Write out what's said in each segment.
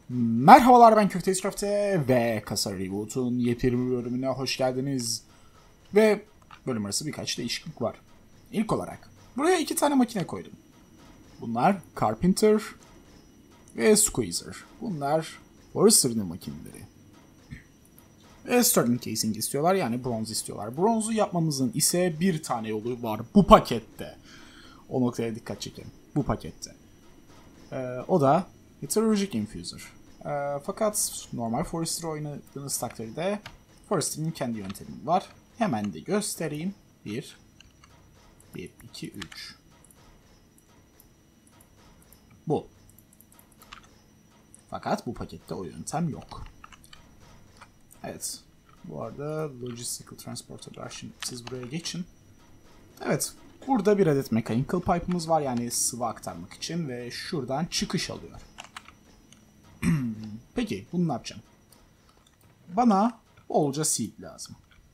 Merhabalar, ben Köfte İsrafte ve Kasa Reboot'un yepyeni bir bölümüne hoş geldiniz. Ve bölüm arası birkaç değişiklik var. İlk olarak buraya 2 tane makine koydum. Bunlar Carpenter ve Squeezer. Bunlar Forrester'ın makineleri. Ve Sterling Casing istiyorlar, yani bronz istiyorlar. Bronzu yapmamızın ise bir tane yolu var bu pakette. O noktaya dikkat çekelim. Bu pakette. O da Heterologic Infuser. Fakat normal Forrester oynadığınız takdirde Forrester'ın kendi yöntemi var. Hemen de göstereyim. 1, 2, 3. Bu. Fakat bu pakette o yöntem yok. Evet. Bu arada Logistical Transport Aggression. Siz buraya geçin. Evet. Burada bir adet Mechanical Pipe'ımız var, yani sıvı aktarmak için ve şuradan çıkış alıyor. Peki bunu ne yapacağım? Bana bolca seed lazım.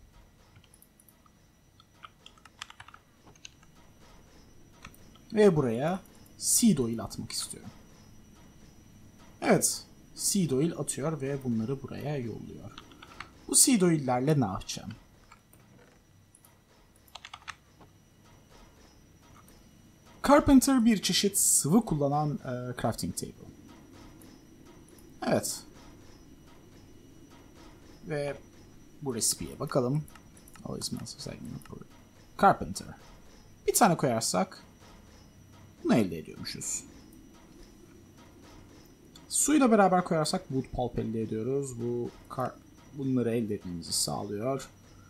Ve buraya seed oil atmak istiyorum. Evet, seed oil atıyor ve bunları buraya yolluyor. Bu seed oil'lerle ne yapacağım? Carpenter bir çeşit sıvı kullanan crafting table. Evet. Ve bu resipeye bakalım. Carpenter. Bir tane koyarsak bunu elde ediyormuşuz. Suyla beraber koyarsak wood pulp elde ediyoruz. Bunları elde etmemizi sağlıyor.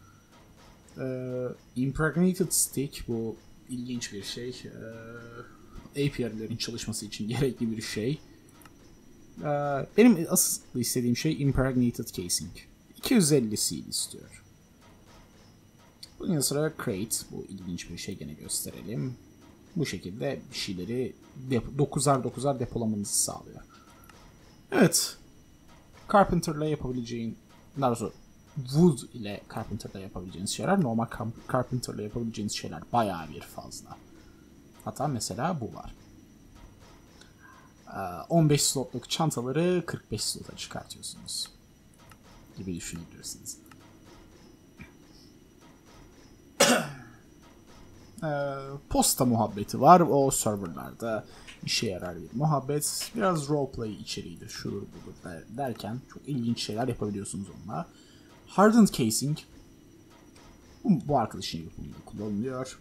Impregnated stick, bu ilginç bir şey. API'lerin çalışması için gerekli bir şey. Benim asıl istediğim şey Impregnated Casing. 250 seed istiyor. Bunun yanı sıra crate, bu ilginç bir şey, gene gösterelim. Bu şekilde bir şeyleri 9'ar depolamanızı sağlıyor. Evet. Carpenter'la yapabileceğin, daha doğrusu Wood ile Carpenter'la yapabileceğiniz şeyler, normal Carpenter'la yapabileceğiniz şeyler bayağı bir fazla. Hatta mesela bu var. 15 slotluk çantaları 45 slota çıkartıyorsunuz gibi düşünebilirsiniz. Posta muhabbeti var. O serverlarda işe yarar bir muhabbet. Biraz roleplay içeriğidir, şudur budur derken çok ilginç şeyler yapabiliyorsunuz onunla. Hardened Casing bu arkadaşın yapımında kullanılıyor.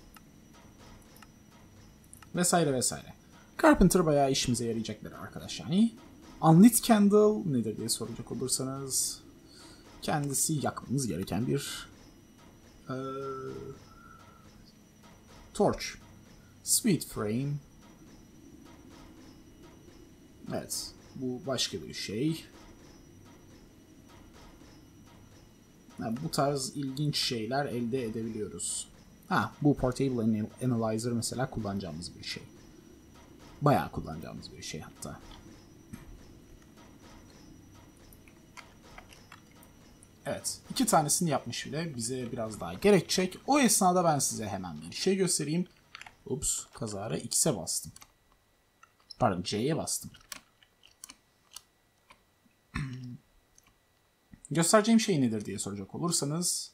Vesaire vesaire. Carpenter bayağı işimize yarayacaklar arkadaş yani. Unlit Candle nedir diye soracak olursanız, kendisi yakmanız gereken bir torch. Sweet Frame. Evet. Bu başka bir şey. Yani bu tarz ilginç şeyler elde edebiliyoruz. Bu Portable Analyzer mesela kullanacağımız bir şey. Bayağı kullanacağımız bir şey hatta. Evet. 2 tanesini yapmış bile. Bize biraz daha gerekecek. O esnada ben size hemen bir şey göstereyim. Ups. Kazara X'e bastım. Pardon, C'ye bastım. Göstereceğim şey nedir diye soracak olursanız,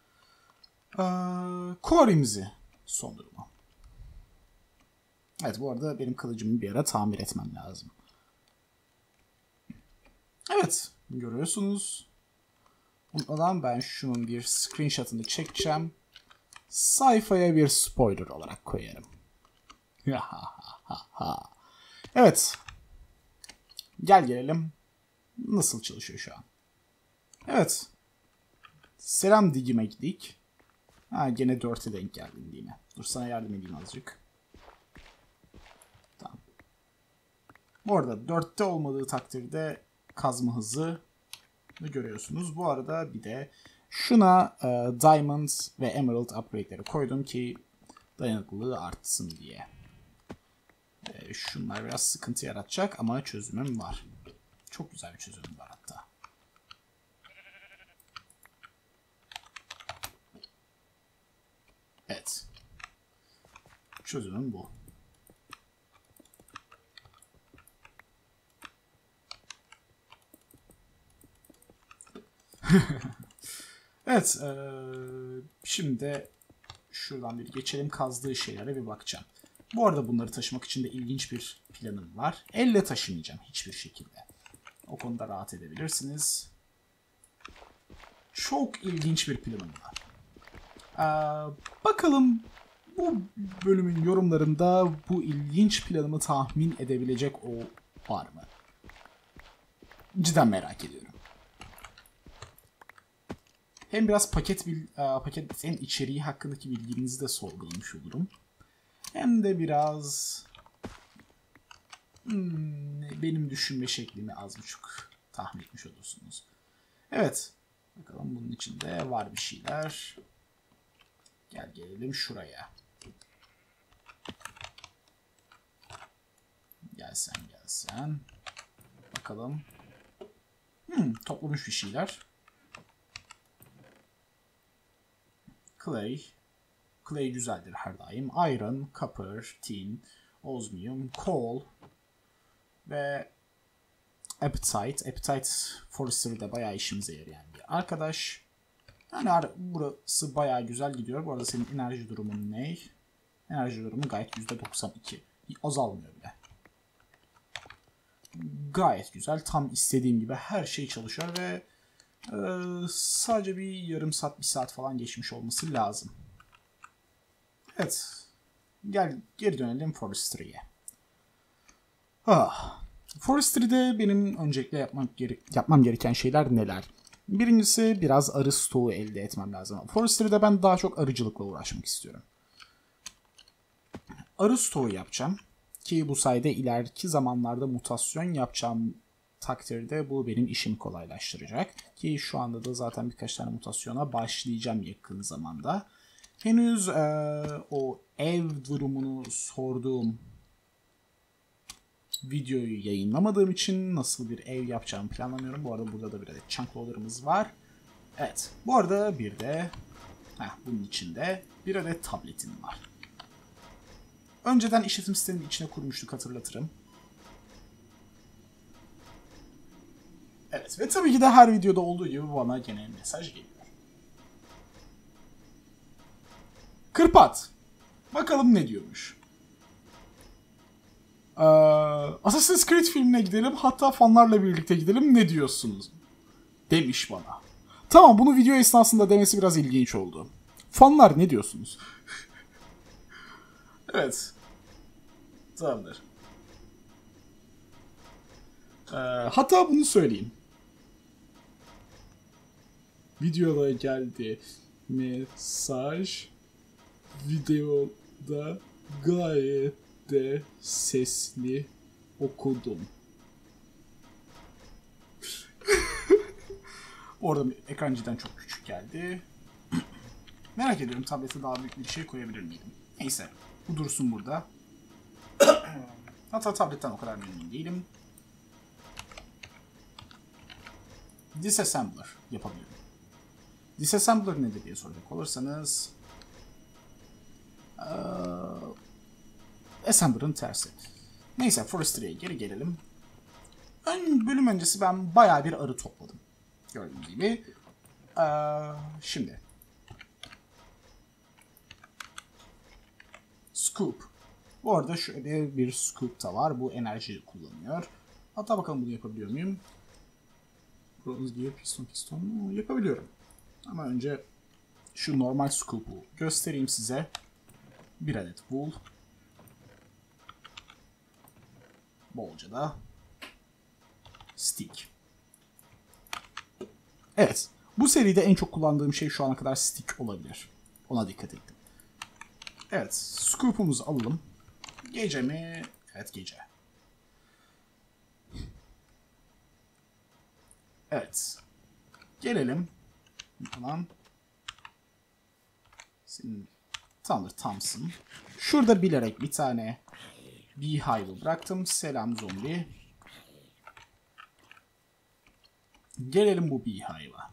Quarry'mizi son durumu. Evet, bu arada benim kılıcımı bir ara tamir etmem lazım. Evet, görüyorsunuz. Bundan ben şunun bir screenshot'ını çekeceğim. Sayfaya bir spoiler olarak koyarım. Evet. Gel gelelim. Nasıl çalışıyor şu an? Evet. Selam digime gidik. Gene 4'e denk geldin değil mi? Dur sana yardım edeyim azıcık. Tamam. Bu arada 4'te olmadığı takdirde kazma hızı görüyorsunuz. Bu arada bir de şuna Diamond ve Emerald upgrade'leri koydum ki dayanıklılığı artsın diye. Şunlar biraz sıkıntı yaratacak ama çözümüm var. Çok güzel bir çözümüm var hatta. Evet. Çözümüm bu. Evet. Şimdi de şuradan bir geçelim. Kazdığı şeylere bir bakacağım. Bu arada bunları taşımak için de ilginç bir planım var. Elle taşımayacağım hiçbir şekilde. O konuda rahat edebilirsiniz. Çok ilginç bir planım var. Bakalım bu bölümün yorumlarında bu ilginç planımı tahmin edebilecek o var mı? Cidden merak ediyorum. Hem biraz paketin içeriği hakkındaki bilginizi de sorgulamış olurum. Hem de biraz benim düşünme şeklimi az buçuk tahmin etmiş olursunuz. Evet. Bakalım bunun içinde var bir şeyler. Gelelim şuraya. Gelsen. Bakalım. Toplamış bir şeyler. Clay güzeldir her daim. Iron, copper, tin, osmium, coal ve apatite. Apatite Forestry'de bayağı işimize yarayan bir arkadaş. Yani burası bayağı güzel gidiyor. Bu arada senin enerji durumun ne? Enerji durumu gayet %92. Azalmıyor bile. Gayet güzel. Tam istediğim gibi her şey çalışıyor ve sadece bir yarım saat, bir saat falan geçmiş olması lazım. Evet. Geri dönelim Forestry'ye. Forestry'de benim öncelikle yapmam gereken şeyler neler? Birincisi biraz arı stoğu elde etmem lazım. Forestry'de ben daha çok arıcılıkla uğraşmak istiyorum. Arı stoğu yapacağım. Ki bu sayede ileriki zamanlarda mutasyon yapacağım takdirde bu benim işimi kolaylaştıracak. Ki şu anda da zaten birkaç tane mutasyona başlayacağım yakın zamanda. Henüz o ev durumunu sorduğum videoyu yayınlamadığım için nasıl bir ev yapacağımı planlamıyorum. Bu arada burada da bir adet chunk loader'ımız var. Evet. Bu arada bir de bunun içinde bir adet tabletim var. Önceden işletim sisteminin içine kurmuştuk, hatırlatırım. Evet ve tabii ki de her videoda olduğu gibi bana gene mesaj geliyor. Kırpat. Bakalım ne diyormuş. Assassin's Creed filmine gidelim, hatta fanlarla birlikte gidelim, ne diyorsunuz? Demiş bana. Tamam, bunu video esnasında demesi biraz ilginç oldu. Fanlar ne diyorsunuz? Evet. Tamamdır. Hatta bunu söyleyeyim. Videoda geldi mesaj. Videoda gayet de sesli okudum. Orada ekran cidden çok küçük geldi. Merak ediyorum, tablete daha büyük bir şey koyabilir miydim? Neyse. Bu dursun burada. Hatta tabletten o kadar memnun değilim. Disassembler yapabiliyorum. Disassembler nedir diye soracak olursanız Assembler'ın tersi. Neyse, Forestry'ye geri gelelim. Bölüm öncesi ben bayağı bir arı topladım. Gördüğünüz gibi. Şimdi. Scoop. Bu arada şöyle bir scoop da var. Bu enerji kullanıyor. Hatta bakalım bunu yapabiliyor muyum? Bronze gear, piston yapabiliyorum. Ama önce şu normal scoop'u göstereyim size. Bir adet wool. Bolca da stick. Evet. Bu seride en çok kullandığım şey şu ana kadar stick olabilir. Ona dikkat ettim. Evet. Scoop'umuzu alalım. Gece mi? Evet, gece. Evet. Gelelim. Falan. Tamamdır, Thompson. Şurada bilerek bir tane Beehive'ı bıraktım. Selam zombi. Gelelim bu Beehive'a.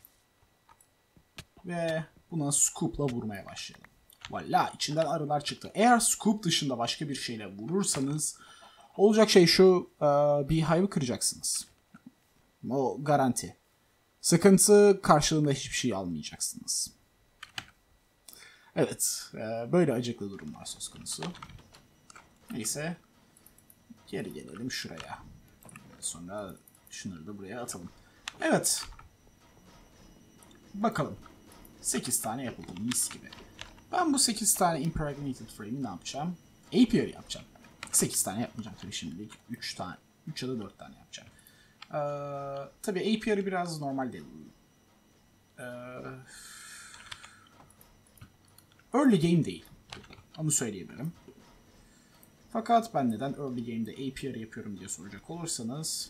Ve buna Scoop'la vurmaya başlayalım. Valla, içinden arılar çıktı. Eğer Scoop dışında başka bir şeyle vurursanız olacak şey şu: Beehive'ı kıracaksınız. O garanti. Sıkıntı karşılığında hiçbir şey almayacaksınız. Evet, böyle acıklı durumlar söz konusu. Neyse, geri gelelim şuraya. Sonra şunları da buraya atalım. Evet. Bakalım. 8 tane yapıldı mis gibi. Ben bu 8 tane Impregnated Frame'i ne yapacağım? Apiary yapacağım. 8 tane yapmayacağım tabii şimdilik. 3 tane. 3 ya da 4 tane yapacağım. Tabii Apiary biraz normal değil. Early game değil. Onu söyleyebilirim. Fakat ben neden early game'de Apiary yapıyorum diye soracak olursanız...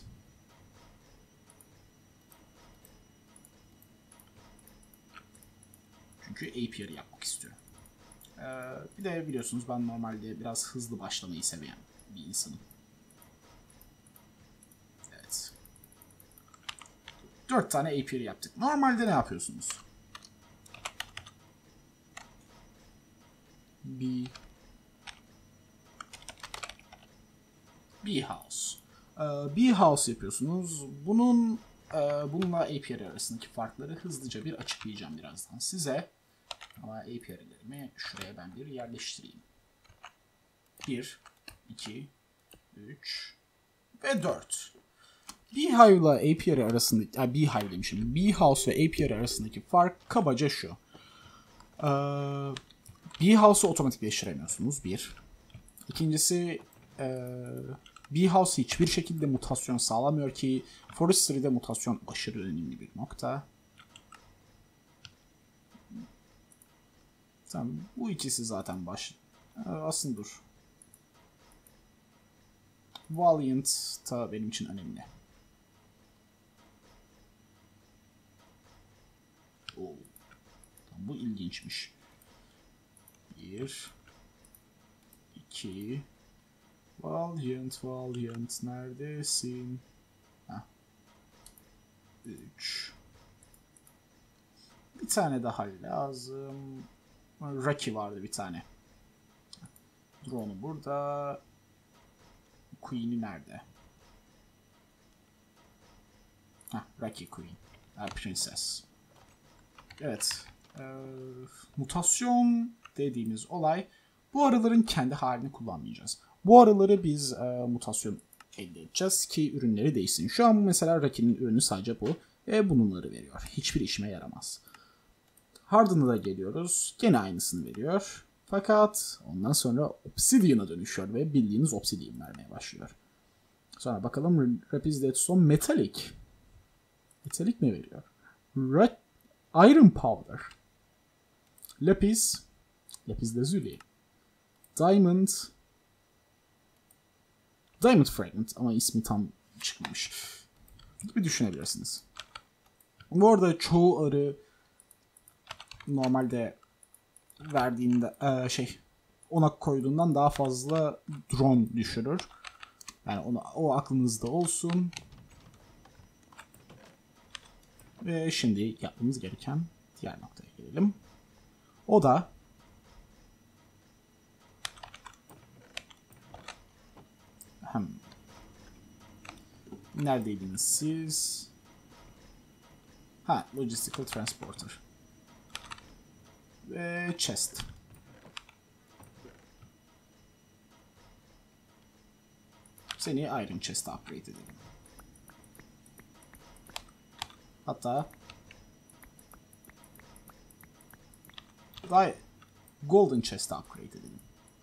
Çünkü Apiary yapmak istiyorum. Bir de biliyorsunuz ben normalde biraz hızlı başlamayı seven bir insanım. Evet. 4 tane Apiary yaptık. Normalde ne yapıyorsunuz? Bee House. Bee House yapıyorsunuz. Bununla Apiary arasındaki farkları hızlıca bir açıklayacağım birazdan size. Ama Apiary'lerimi şuraya ben bir yerleştireyim. 1, 2, 3 ve 4. Beehive ile Apiary arasındaki, Beehive demişim. Bee House ve Apiary arasındaki fark kabaca şu. Bee House'u otomatikleştiremiyorsunuz. 1. İkincisi Bee House hiçbir şekilde mutasyon sağlamıyor ki Forestry'de mutasyon aşırı önemli bir nokta. Tamam, bu ikisi zaten aslında dur. Valiant da benim için önemli. Oo. Tamam, bu ilginçmiş. 1 2 Valiant neredesin? 3 Bir tane daha lazım. Rocky vardı bir tane. Drone'u burada. Queen'i nerede? Rocky Queen. Princess. Evet. Mutasyon dediğimiz olay bu arıların kendi halini kullanmayacağız. Bu arıları biz mutasyon elde edeceğiz ki ürünleri değişsin. Şu an mesela Rocky'nin ürünü sadece bu. Bunları veriyor. Hiçbir işime yaramaz. Harden'a da geliyoruz. Gene aynısını veriyor. Fakat ondan sonra Obsidian'a dönüşüyor ve bildiğiniz Obsidian vermeye başlıyor. Sonra bakalım Rapid Redstone Metallic. Metallic mi veriyor? Iron Powder. Lapis Lazuli. Diamond Fragment ama ismi tam çıkmamış. Bir düşünebilirsiniz. Bu arada çoğu arı normalde verdiğinde ona koyduğundan daha fazla drone düşürür. Yani o aklınızda olsun. Ve şimdi yapmamız gereken diğer noktaya gelelim. O da neredeydiniz siz? Logistical Transporter. Ve chest. Seni Iron Chest'e upgrade edelim. Hatta Golden Chest'e upgrade edelim.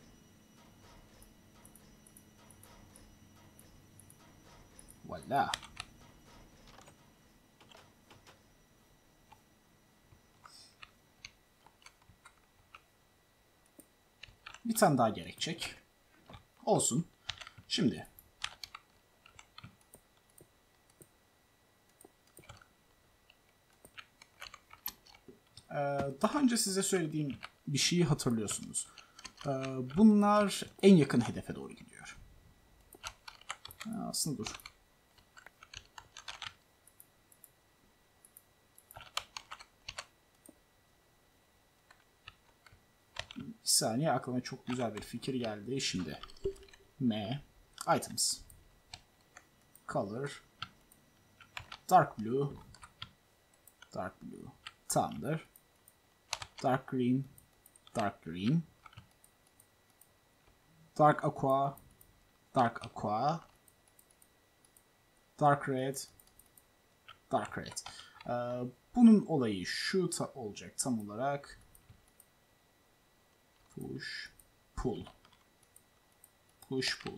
Voila. Bir tane daha gerekecek. Olsun. Şimdi daha önce size söylediğim bir şeyi hatırlıyorsunuz. Bunlar en yakın hedefe doğru gidiyor. Aslında dur. Bir saniye, aklıma çok güzel bir fikir geldi şimdi. Items. Color. Dark Blue. dark blue. Tamamdır. Dark green, dark green. Dark aqua, dark aqua. Dark red, dark red. Bunun olayı şu olacak tam olarak. Push, pull. Push, pull.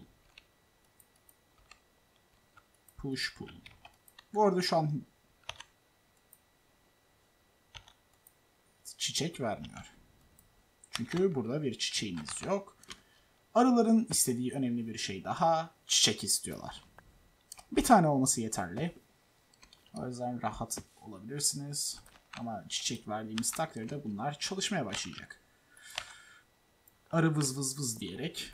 Push, pull. Bu arada şu an çiçek vermiyor. Çünkü burada bir çiçeğimiz yok. Arıların istediği önemli bir şey daha. Çiçek istiyorlar. Bir tane olması yeterli. O yüzden rahat olabilirsiniz. Ama çiçek verdiğimiz takdirde bunlar çalışmaya başlayacak. Arı vız vız vız diyerek.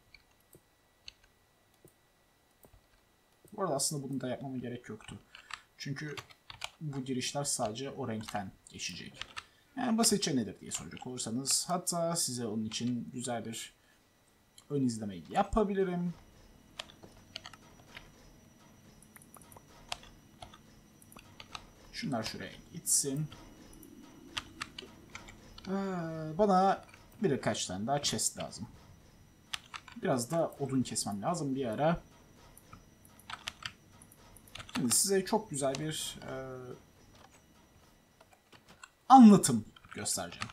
Bu arada aslında bunu da yapmama gerek yoktu. Çünkü bu girişler sadece o renkten geçecek. Yani basitçe nedir diye soracak olursanız. Hatta size onun için güzel bir ön izleme yapabilirim. Şunlar şuraya gitsin. Bana birkaç tane daha chest lazım. Biraz da odun kesmem lazım bir ara. Şimdi size çok güzel bir anlatım göstereceğim.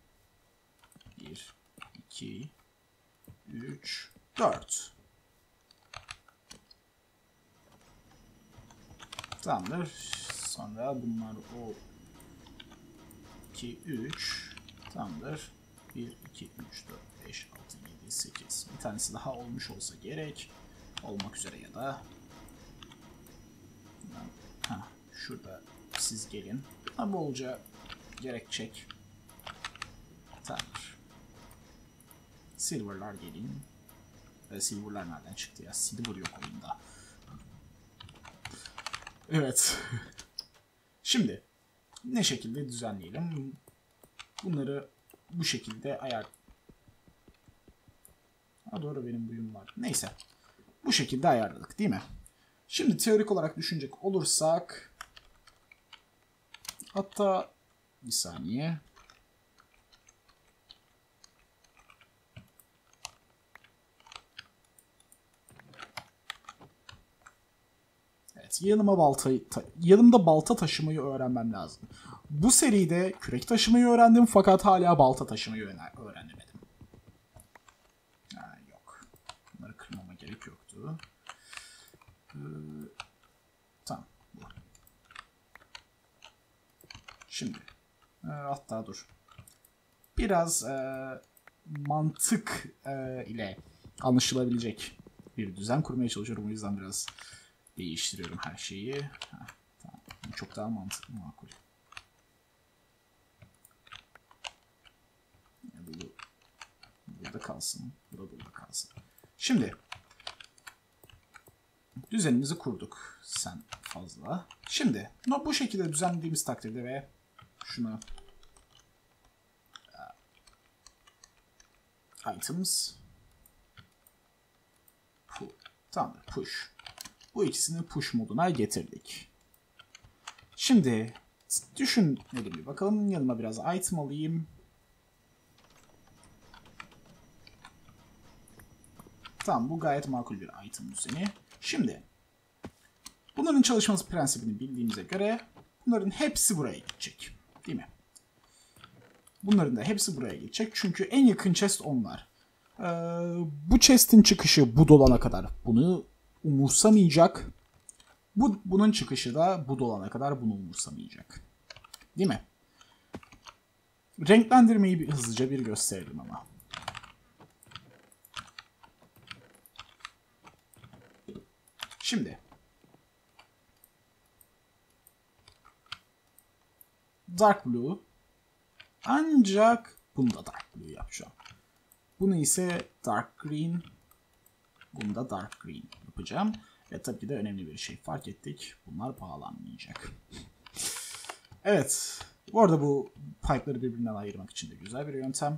1, 2, 3, 4. Tamamdır. Sonra bunlar o 2, 3. Tamamdır. 1, 2, 3, 4, 5, 6, 7, 8. Bir tanesi daha olmuş olsa gerek. Olmak üzere ya da. Şurada siz gelin. Bu olunca gerekecek. Tamamdır. Silver'lar gelin. Silver'lar nereden çıktı ya? Silver yok oyunda. Evet. Şimdi ne şekilde düzenleyelim? Bunları bu şekilde doğru benim buyum var. Neyse. Bu şekilde ayarladık değil mi? Şimdi teorik olarak düşünecek olursak hatta bir saniye. Evet, yanımda balta taşımayı öğrenmem lazım. Bu seride kürek taşımayı öğrendim fakat hala balta taşımayı öğrenemedim. Yok. Bunları kırmama gerek yoktu. Tamam. Bu. Şimdi. Hatta dur. Biraz mantık ile anlaşılabilecek bir düzen kurmaya çalışıyorum. O yüzden biraz değiştiriyorum her şeyi. Tamam. Çok daha mantıklı, makul. Bu burada kalsın. Bu da burada kalsın. Şimdi düzenimizi kurduk. Sen fazla. Şimdi bu şekilde düzenlediğimiz takdirde ve şunu items tamam, push. Bu ikisini push moduna getirdik. Şimdi düşünelim bir bakalım. Yanıma biraz item alayım. Tamam, bu gayet makul bir item düzeni. Şimdi bunların çalışması prensibini bildiğimize göre bunların hepsi buraya gidecek. Değil mi? Bunların da hepsi buraya gidecek. Çünkü en yakın chest onlar. Bu chest'in çıkışı bu dolana kadar bunu umursamayacak. Bunun çıkışı da bu dolana kadar bunu umursamayacak. Değil mi? Renklendirmeyi hızlıca bir gösterelim ama. Şimdi dark blue, ancak bunu da dark blue yapacağım. Bunu ise dark green, bunu da dark green yapacağım. Ve tabii ki de önemli bir şey fark ettik. Bunlar bağlanmayacak. Evet. Bu arada bu pipe'ları birbirinden ayırmak için de güzel bir yöntem.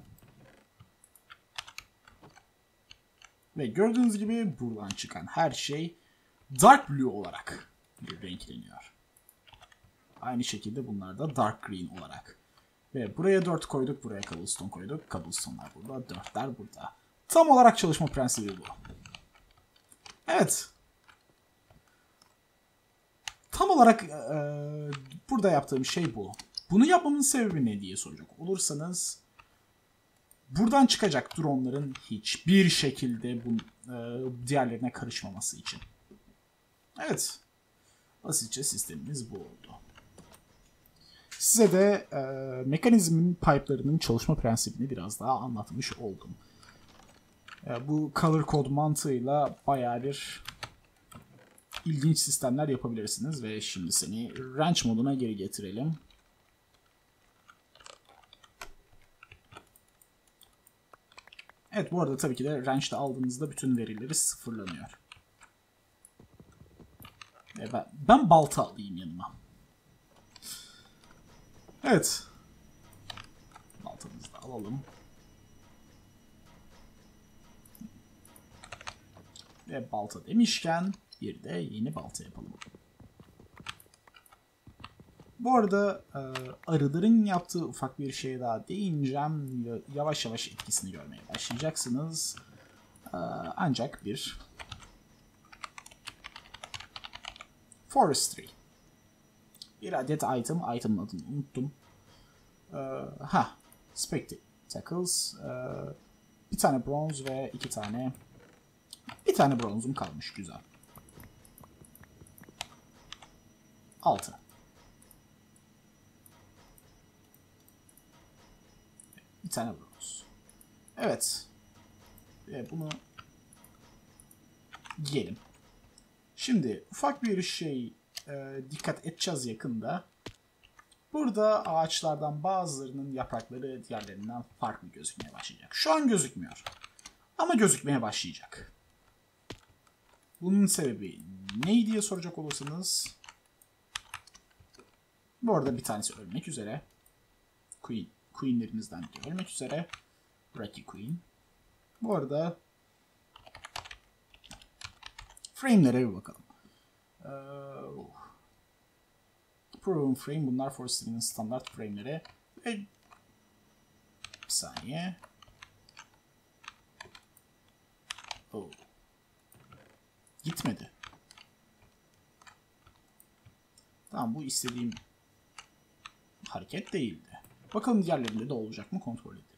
Ve gördüğünüz gibi buradan çıkan her şey dark blue olarak renkleniyor. Aynı şekilde bunlar da dark green olarak. Ve buraya 4 koyduk, buraya cobblestone koyduk. Cobblestone'lar burada, 4'ler burada. Tam olarak çalışma prensibi bu. Evet. Tam olarak burada yaptığım şey bu. Bunu yapmamın sebebi ne diye soracak olursanız, buradan çıkacak dronların hiçbir şekilde diğerlerine karışmaması için. Evet. Basitçe sistemimiz bu oldu. Size de mekanizmin pipe'larının çalışma prensibini biraz daha anlatmış oldum. Bu color code mantığıyla bayağı bir ilginç sistemler yapabilirsiniz ve şimdi seni ranch moduna geri getirelim. Evet, bu arada tabii ki de ranch'ta aldığınızda bütün verileri sıfırlanıyor. Ben balta alayım yanıma. Evet. Baltamızı da alalım. Ve balta demişken bir de yeni balta yapalım. Bu arada arıların yaptığı ufak bir şeye daha değineceğim. Yavaş yavaş etkisini görmeye başlayacaksınız. Ancak bir forestry. Bir adet item'ın adını unuttum. Spectacles. Bir tane bronz ve bir tane bronzum kalmış, güzel. 6. Bir tane bronz. Evet. Bunu giyelim. Şimdi ufak bir dikkat edeceğiz yakında. Burada ağaçlardan bazılarının yaprakları diğerlerinden farklı gözükmeye başlayacak. Şu an gözükmüyor. Ama gözükmeye başlayacak. Bunun sebebi ne diye soracak olursanız, bu arada bir tanesi ölmek üzere. Queen'lerinizden biri ölmek üzere. Rocky Queen. Bu arada frame'lere bir bakalım. Proven frame, bunlar Forestry'nin standart frame'leri. Ve bir saniye. Gitmedi. Tamam, bu istediğim hareket değildi. Bakalım diğerlerinde de olacak mı, kontrol edelim.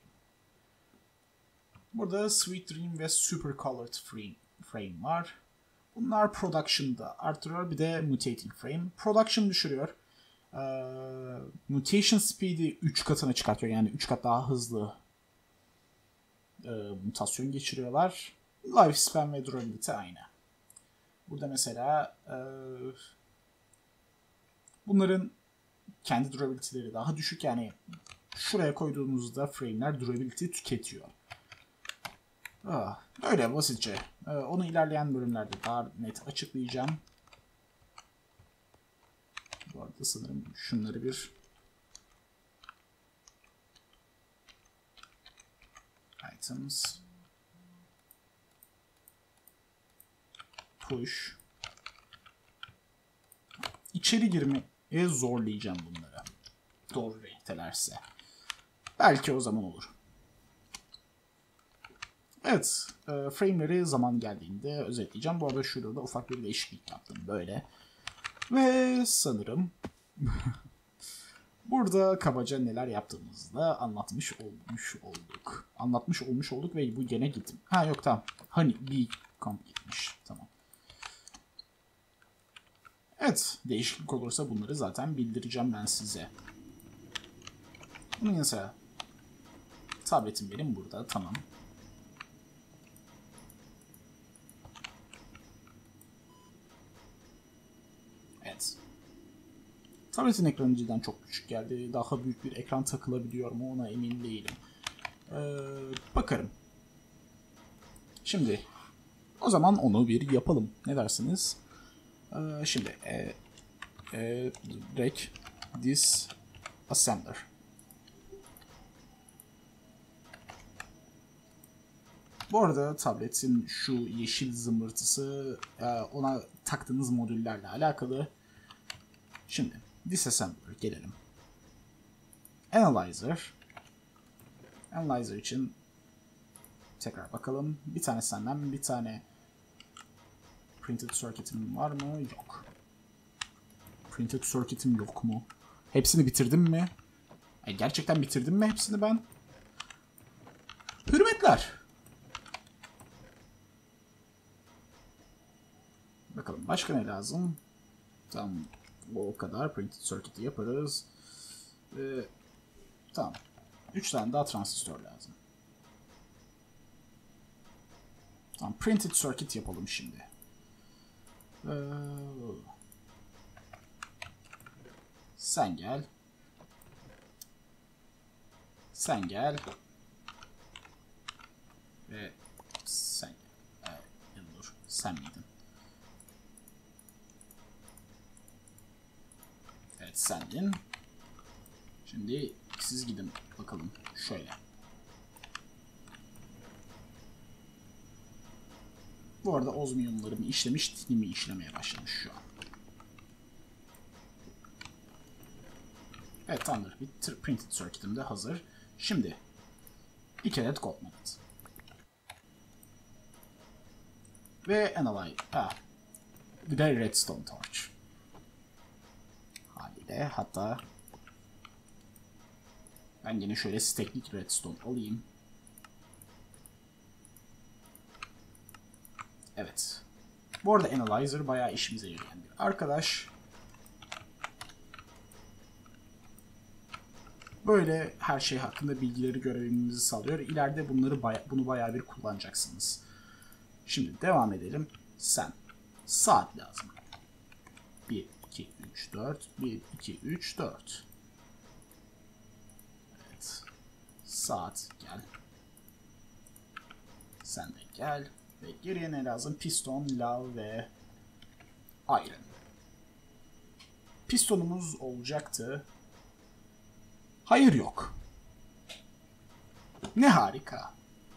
Burada Sweet Dream ve Super Colored Frame var. Bunlar Production'da artırıyor. Bir de Mutating Frame. Production düşürüyor. Mutation Speed'i 3 katına çıkartıyor. Yani 3 kat daha hızlı mutasyon geçiriyorlar. Lifespan ve Durability aynı. Burada mesela bunların kendi durability'leri daha düşük. Yani şuraya koyduğunuzda frame'ler durability tüketiyor. Öyle basitçe. Onu ilerleyen bölümlerde daha net açıklayacağım. Bu arada sanırım şunları bir items push içeri girmeye zorlayacağım bunları. Doğru renktelerse. Belki o zaman olur. Evet. Frame'leri zaman geldiğinde özetleyeceğim. Bu arada şurada da ufak bir değişiklik yaptım. Böyle. Ve sanırım burada kabaca neler yaptığımızda anlatmış olmuş olduk ve bu gene gittim. Yok tamam. Bir kamp gitmiş. Tamam. Evet. Değişiklik olursa bunları zaten bildireceğim ben size. Bunun yanı sıra tabletim benim burada. Tamam. Evet. Tabletin ekranı cidden çok küçük geldi. Daha büyük bir ekran takılabiliyor mu ona emin değilim. Bakarım. Şimdi o zaman onu bir yapalım. Ne dersiniz? Şimdi rec this assembler. Bu arada tabletin şu yeşil zımbırtısı ona taktığınız modüllerle alakalı. Şimdi Disassembler gelelim. Analyzer. Analyzer için tekrar bakalım. Bir tane senden, bir tane printed circuit'im var mı? Yok. Printed circuit'im yok mu? Hepsini bitirdim mi? Gerçekten bitirdim mi hepsini ben? Hürmetler. Bakalım başka ne lazım? Tamam. O kadar. Printed circuit'i yaparız. Tamam. 3 tane daha transistör lazım. Tamam. Printed circuit yapalım şimdi. Sen gel. Sen gel. Ve sen gel. Dur. Sen miydin? Evet sendin. Şimdi siz gidin bakalım. Şöyle. Bu arada ozmiyumlarımı işlemiş, tinimi işlemeye başlamış şu an. Evet tamamdır. Bir printed circuit'im de hazır. Şimdi 2 adet gold nugget. Ve bir de redstone torch. Haliyle hatta ben yine şöyle stacklik redstone alayım. Evet. Bu arada analyzer bayağı işimize yarayan bir arkadaş. Böyle her şey hakkında bilgileri görebilmenizi sağlıyor. İleride bunu bayağı bir kullanacaksınız. Şimdi devam edelim. Sen. Saat lazım. 1, 2, 3, 4. 1, 2, 3, 4. Evet. Saat gel. Sen de gel. Ve geriye ne lazım? Piston, lav ve iron. Pistonumuz olacaktı. Hayır yok. Ne harika.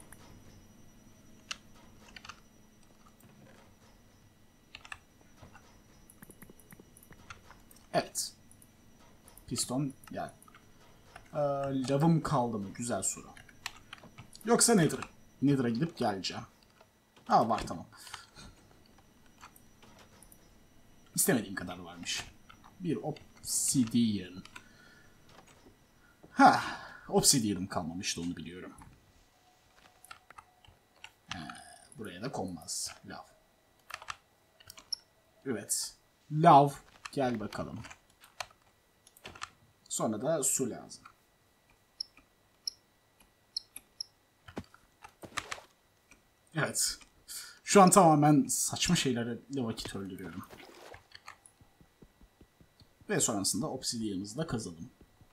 Evet. Piston yani. Lavım kaldı mı? Güzel soru. Yoksa Nether'a gidip geleceğim. Var tamam. İstemediğim kadar varmış. Bir obsidian. Obsidian'ım kalmamıştı onu biliyorum. Buraya da konmaz. Lav. Evet. Lav. Gel bakalım. Sonra da su lazım. Evet. Şu an tamamen saçma şeylerle vakit öldürüyorum. Ve sonrasında obsidian'ımızı da kazalım.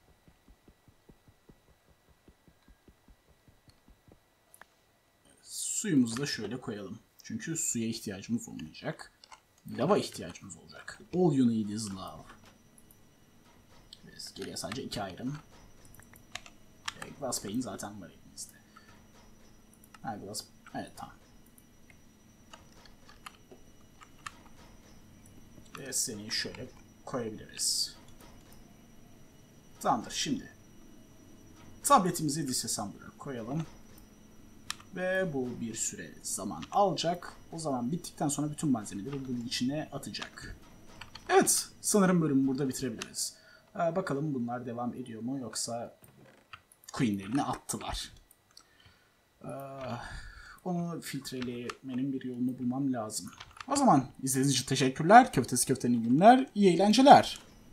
Suyumuzu da şöyle koyalım. Çünkü suya ihtiyacımız olmayacak. Lava ihtiyacımız olacak. All you need is love. Geriye sadece 2 iron. Glass pane zaten var elimizde. Evet tamam. Ve seni şöyle koyabiliriz. Tamamdır şimdi. Tabletimizi disassembler'a koyalım. Ve bu bir süre zaman alacak. O zaman bittikten sonra bütün malzemeleri bunun içine atacak. Evet, sanırım bölümü burada bitirebiliriz. Bakalım bunlar devam ediyor mu yoksa Queen'lerini attılar. Onu filtrelemenin bir yolunu bulmam lazım. O zaman izlediğiniz için teşekkürler. Köftesi köftenin günler. İyi eğlenceler.